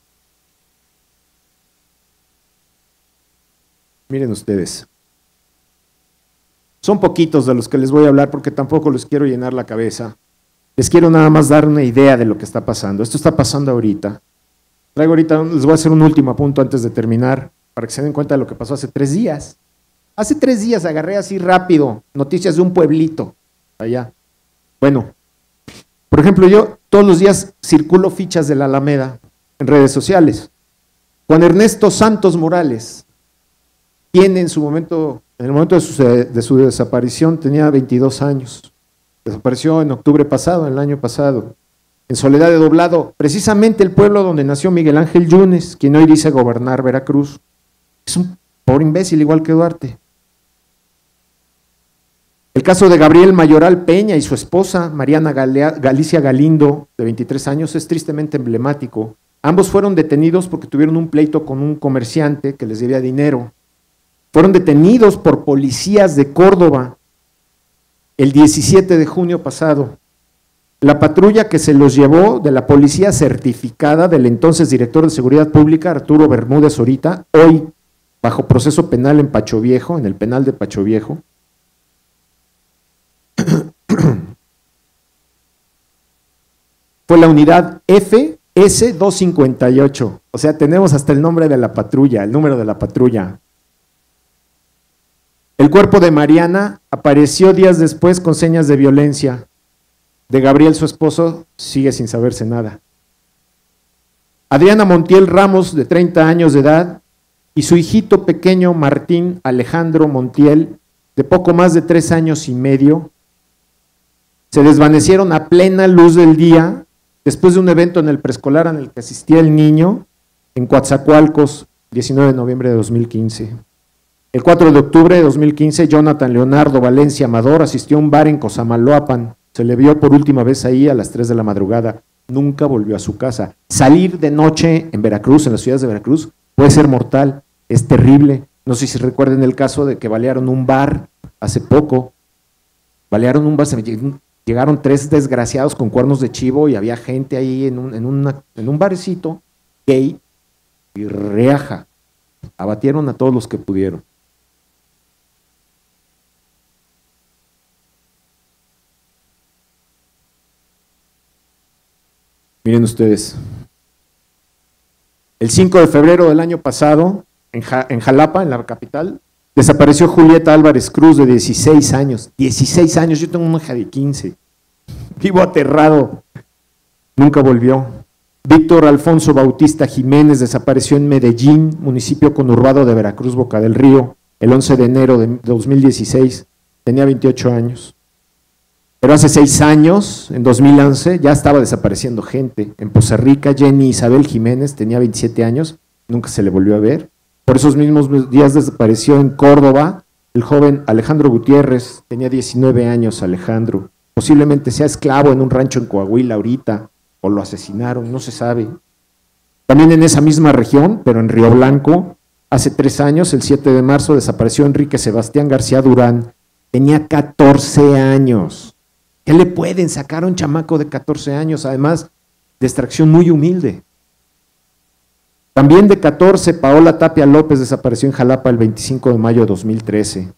Miren ustedes. Son poquitos de los que les voy a hablar porque tampoco les quiero llenar la cabeza. Les quiero nada más dar una idea de lo que está pasando. Esto está pasando ahorita. Traigo ahorita, les voy a hacer un último punto antes de terminar, para que se den cuenta de lo que pasó hace tres días. Hace tres días agarré así rápido noticias de un pueblito allá. Bueno, por ejemplo, yo todos los días circulo fichas de la Alameda en redes sociales. Juan Ernesto Santos Morales tiene en su momento, en el momento de su, de su desaparición, tenía veintidós años. Desapareció en octubre pasado, el año pasado, en Soledad de Doblado, precisamente el pueblo donde nació Miguel Ángel Yunes, quien hoy dice gobernar Veracruz. Es un pobre imbécil, igual que Duarte. El caso de Gabriel Mayoral Peña y su esposa, Mariana Galea, Galicia Galindo, de veintitrés años, es tristemente emblemático. Ambos fueron detenidos porque tuvieron un pleito con un comerciante que les debía dinero. Fueron detenidos por policías de Córdoba el diecisiete de junio pasado. La patrulla que se los llevó de la policía certificada del entonces director de Seguridad Pública, Arturo Bermúdez Orita, hoy bajo proceso penal en Pacho Viejo, en el penal de Pacho Viejo. Fue la unidad F S doscientos cincuenta y ocho. O sea, tenemos hasta el nombre de la patrulla, el número de la patrulla. El cuerpo de Mariana apareció días después con señas de violencia. De Gabriel, su esposo, sigue sin saberse nada. Adriana Montiel Ramos, de treinta años de edad, y su hijito pequeño Martín Alejandro Montiel, de poco más de tres años y medio, se desvanecieron a plena luz del día después de un evento en el preescolar en el que asistía el niño en Coatzacoalcos, diecinueve de noviembre de dos mil quince. El cuatro de octubre de dos mil quince, Jonathan Leonardo Valencia Amador asistió a un bar en Cosamaloapan. Se le vio por última vez ahí a las tres de la madrugada. Nunca volvió a su casa. Salir de noche en Veracruz, en las ciudades de Veracruz, puede ser mortal, es terrible. No sé si recuerden el caso de que balearon un bar hace poco. Balearon un bar, se llegaron tres desgraciados con cuernos de chivo y había gente ahí en un, en una, en un barecito gay y reaja. Abatieron a todos los que pudieron. Miren ustedes, el cinco de febrero del año pasado, en, ja, en Jalapa, en la capital, desapareció Julieta Álvarez Cruz, de dieciséis años. dieciséis años, yo tengo una hija de quince. Vivo aterrado. Nunca volvió. Víctor Alfonso Bautista Jiménez desapareció en Medellín, municipio conurbado de Veracruz, Boca del Río, el once de enero de dos mil dieciséis. Tenía veintiocho años. Pero hace seis años, en dos mil once, ya estaba desapareciendo gente. En Poza Rica, Jenny Isabel Jiménez tenía veintisiete años, nunca se le volvió a ver. Por esos mismos días desapareció en Córdoba el joven Alejandro Gutiérrez, tenía diecinueve años Alejandro. Posiblemente sea esclavo en un rancho en Coahuila ahorita, o lo asesinaron, no se sabe. También en esa misma región, pero en Río Blanco, hace tres años, el siete de marzo, desapareció Enrique Sebastián García Durán, tenía catorce años. ¿Qué le pueden sacar a un chamaco de catorce años? Además, de extracción muy humilde. También de catorce, Paola Tapia López desapareció en Jalapa el veinticinco de mayo de dos mil trece.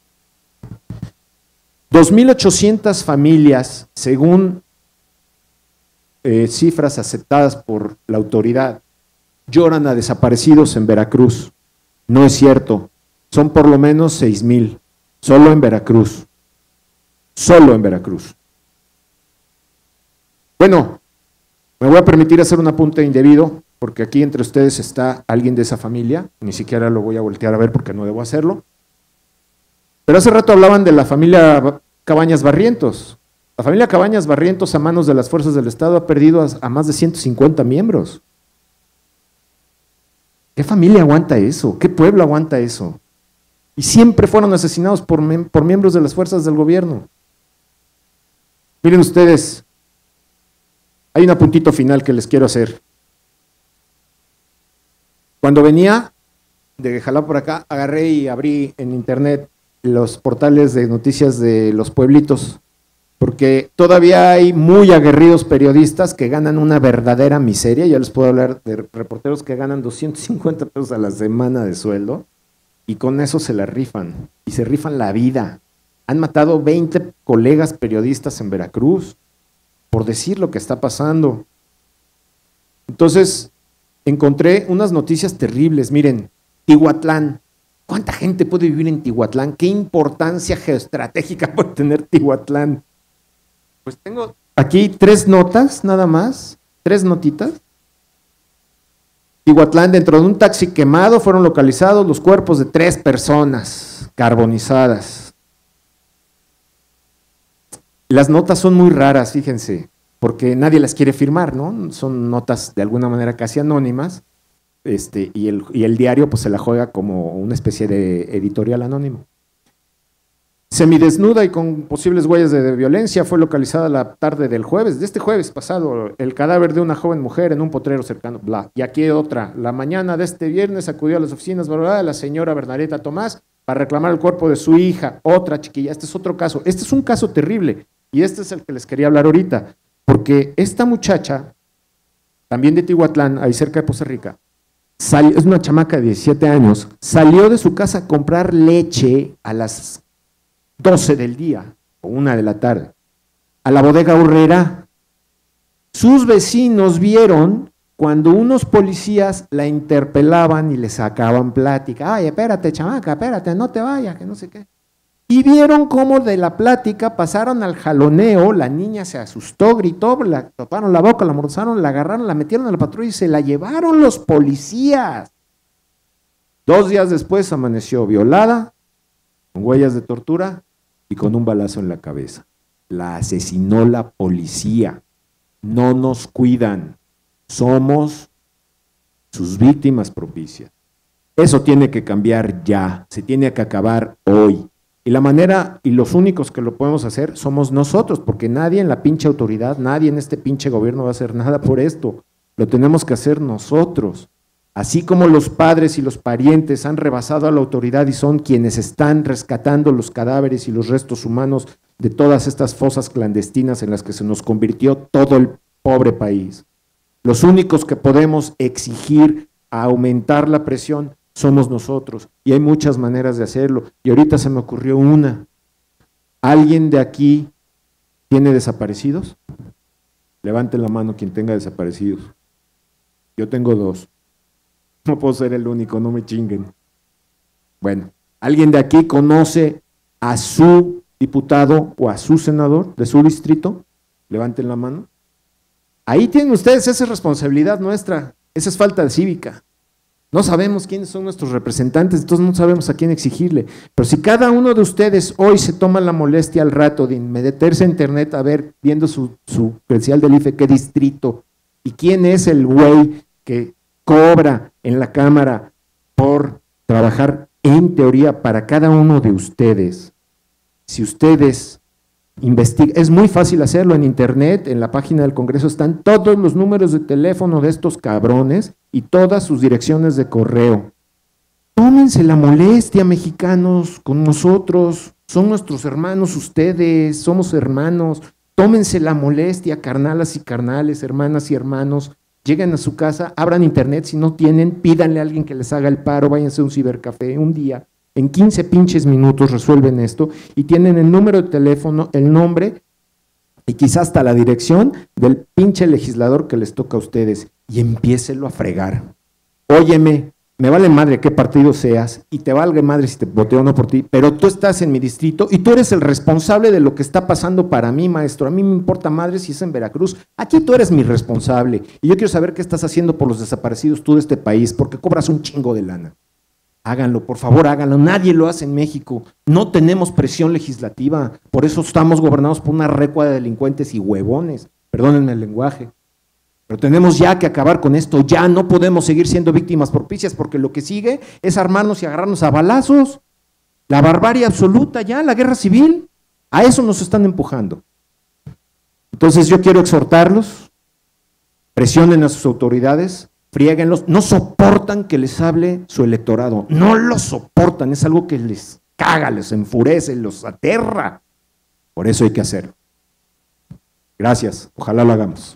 dos mil ochocientas familias, según eh, cifras aceptadas por la autoridad, lloran a desaparecidos en Veracruz. No es cierto, son por lo menos seis mil, solo en Veracruz. Solo en Veracruz. Bueno, me voy a permitir hacer un apunte indebido. porque aquí entre ustedes está alguien de esa familia, ni siquiera lo voy a voltear a ver porque no debo hacerlo. Pero hace rato hablaban de la familia Cabañas Barrientos. La familia Cabañas Barrientos, a manos de las fuerzas del Estado, ha perdido a, a más de ciento cincuenta miembros. ¿Qué familia aguanta eso? ¿Qué pueblo aguanta eso? Y siempre fueron asesinados por, por miembros de las fuerzas del gobierno. Miren ustedes, hay un apuntito final que les quiero hacer. Cuando venía de Jalapa por acá, agarré y abrí en internet los portales de noticias de los pueblitos, porque todavía hay muy aguerridos periodistas que ganan una verdadera miseria. Ya les puedo hablar de reporteros que ganan doscientos cincuenta pesos a la semana de sueldo y con eso se la rifan, y se rifan la vida. Han matado veinte colegas periodistas en Veracruz por decir lo que está pasando. Entonces, encontré unas noticias terribles. Miren, Tihuatlán. ¿Cuánta gente puede vivir en Tihuatlán? ¿Qué importancia geoestratégica puede tener Tihuatlán? Pues tengo aquí tres notas nada más, tres notitas. Tihuatlán, dentro de un taxi quemado fueron localizados los cuerpos de tres personas carbonizadas. Las notas son muy raras, fíjense, porque nadie las quiere firmar, ¿no? Son notas de alguna manera casi anónimas. Este, y, el, y el diario pues se la juega como una especie de editorial anónimo. Semidesnuda y con posibles huellas de, de violencia fue localizada la tarde del jueves, de este jueves pasado, el cadáver de una joven mujer en un potrero cercano, bla. Y aquí otra, la mañana de este viernes acudió a las oficinas bla, bla, de la señora Bernadetta Tomás para reclamar el cuerpo de su hija, otra chiquilla. Este es otro caso, este es un caso terrible y este es el que les quería hablar ahorita, porque esta muchacha, también de Tihuatlán, ahí cerca de Poza Rica, Salió, es una chamaca de diecisiete años, salió de su casa a comprar leche a las doce del día o una de la tarde, a la bodega Urrera. Sus vecinos vieron cuando unos policías la interpelaban y le sacaban plática. Ay, espérate, chamaca, espérate, no te vayas, que no sé qué. Y vieron cómo de la plática pasaron al jaloneo. La niña se asustó, gritó, la taparon la boca, la mordazaron, la agarraron, la metieron a la patrulla y se la llevaron los policías. Dos días después amaneció violada, con huellas de tortura y con un balazo en la cabeza. La asesinó la policía. No nos cuidan. Somos sus víctimas propicias. Eso tiene que cambiar ya. Se tiene que acabar hoy. Y la manera, y los únicos que lo podemos hacer somos nosotros, porque nadie en la pinche autoridad, nadie en este pinche gobierno va a hacer nada por esto. Lo tenemos que hacer nosotros. Así como los padres y los parientes han rebasado a la autoridad y son quienes están rescatando los cadáveres y los restos humanos de todas estas fosas clandestinas en las que se nos convirtió todo el pobre país. Los únicos que podemos exigir a aumentar la presión somos nosotros, y hay muchas maneras de hacerlo, y ahorita se me ocurrió una. ¿Alguien de aquí tiene desaparecidos? Levanten la mano quien tenga desaparecidos. Yo tengo dos. No puedo ser el único, no me chinguen. Bueno, ¿alguien de aquí conoce a su diputado o a su senador de su distrito? Levanten la mano. Ahí tienen ustedes, esa es responsabilidad nuestra, esa es falta de cívica. No sabemos quiénes son nuestros representantes, entonces no sabemos a quién exigirle. Pero si cada uno de ustedes hoy se toma la molestia al rato de meterse a internet a ver, viendo su, su credencial del I F E, qué distrito, y quién es el güey que cobra en la Cámara por trabajar en teoría para cada uno de ustedes. Si ustedes investigan, es muy fácil hacerlo en internet, en la página del Congreso están todos los números de teléfono de estos cabrones y todas sus direcciones de correo. Tómense la molestia, mexicanos, con nosotros, son nuestros hermanos ustedes, somos hermanos, tómense la molestia, carnalas y carnales, hermanas y hermanos, lleguen a su casa, abran internet, si no tienen, pídanle a alguien que les haga el paro, váyanse a un cibercafé un día, en quince pinches minutos resuelven esto y tienen el número de teléfono, el nombre y quizás hasta la dirección del pinche legislador que les toca a ustedes y empiécelo a fregar. Óyeme, me vale madre qué partido seas y te valga madre si te voteo o no por ti, pero tú estás en mi distrito y tú eres el responsable de lo que está pasando para mí, maestro. A mí me importa madre si es en Veracruz. Aquí tú eres mi responsable y yo quiero saber qué estás haciendo por los desaparecidos tú de este país, porque cobras un chingo de lana. Háganlo, por favor, háganlo. Nadie lo hace en México. No tenemos presión legislativa, por eso estamos gobernados por una recua de delincuentes y huevones. Perdónenme el lenguaje. Pero tenemos ya que acabar con esto, ya no podemos seguir siendo víctimas propicias, porque lo que sigue es armarnos y agarrarnos a balazos. La barbarie absoluta ya, la guerra civil, a eso nos están empujando. Entonces yo quiero exhortarlos, presionen a sus autoridades, friéguenlos, no soportan que les hable su electorado, no lo soportan, es algo que les caga, les enfurece, los aterra. Por eso hay que hacerlo. Gracias, ojalá lo hagamos.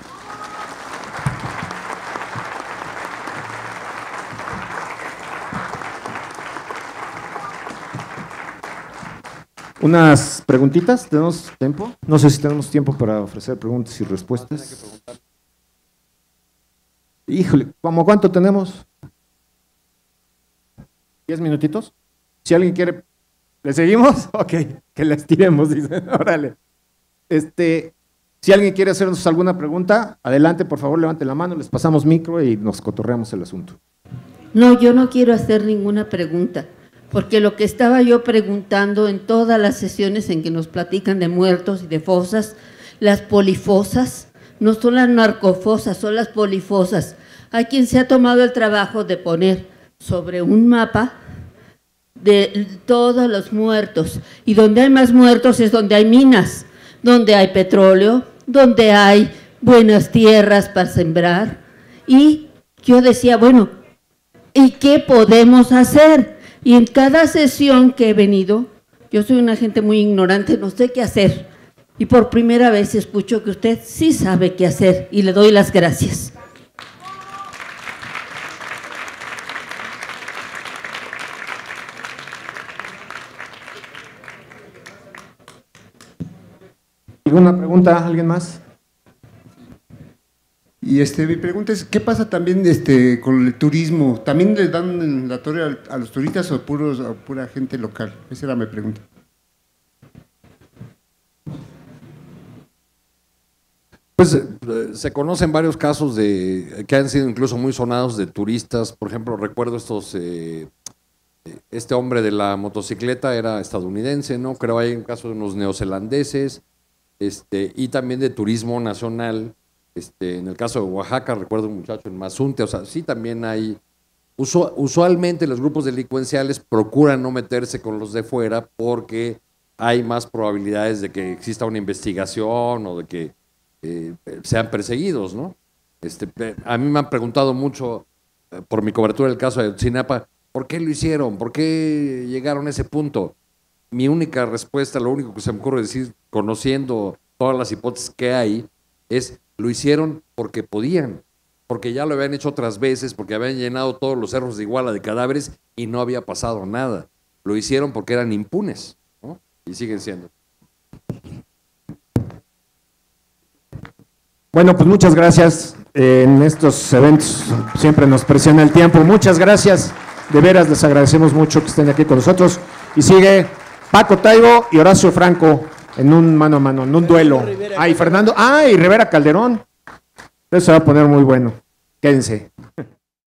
Unas preguntitas, ¿tenemos tiempo? No sé si tenemos tiempo para ofrecer preguntas y respuestas. Híjole, ¿cómo cuánto tenemos? ¿Diez minutitos? Si alguien quiere, ¿le seguimos? Ok, que les tiremos, dicen, órale. Este, si alguien quiere hacernos alguna pregunta, adelante, por favor, levante la mano, les pasamos micro y nos cotorreamos el asunto. No, yo no quiero hacer ninguna pregunta, porque lo que estaba yo preguntando en todas las sesiones en que nos platican de muertos y de fosas, las polifosas, no son las narcofosas, son las polifosas. Hay quien se ha tomado el trabajo de poner sobre un mapa de todos los muertos, y donde hay más muertos es donde hay minas, donde hay petróleo, donde hay buenas tierras para sembrar. Y yo decía, bueno, ¿y qué podemos hacer? Y en cada sesión que he venido, yo soy una gente muy ignorante, no sé qué hacer. Y por primera vez escucho que usted sí sabe qué hacer y le doy las gracias. ¿Alguna pregunta? ¿Alguien más? Y este, mi pregunta es, ¿qué pasa también este, con el turismo? ¿También les dan la torre a, a los turistas o puros, a pura gente local? Esa era mi pregunta. Pues eh, se conocen varios casos de que han sido incluso muy sonados de turistas. Por ejemplo, recuerdo estos, eh, este hombre de la motocicleta era estadounidense, ¿no? Creo hay un caso de unos neozelandeses, este, y también de turismo nacional. Este, en el caso de Oaxaca, recuerdo un muchacho en Mazunte, o sea, sí también hay, usu, usualmente los grupos delincuenciales procuran no meterse con los de fuera porque hay más probabilidades de que exista una investigación o de que eh, sean perseguidos, ¿no? Este, a mí me han preguntado mucho eh, por mi cobertura del caso de Ayotzinapa, ¿por qué lo hicieron? ¿Por qué llegaron a ese punto? Mi única respuesta, lo único que se me ocurre decir, conociendo todas las hipótesis que hay, es lo hicieron porque podían, porque ya lo habían hecho otras veces, porque habían llenado todos los cerros de Iguala de cadáveres y no había pasado nada. Lo hicieron porque eran impunes, ¿no? Y siguen siendo. Bueno, pues muchas gracias. Eh, en estos eventos siempre nos presiona el tiempo. Muchas gracias. De veras les agradecemos mucho que estén aquí con nosotros. Y sigue Paco Taibo y Horacio Franco en un mano a mano, en un duelo. Ah, y Fernando, ah, y Rivera Calderón. Eso se va a poner muy bueno. Quédense.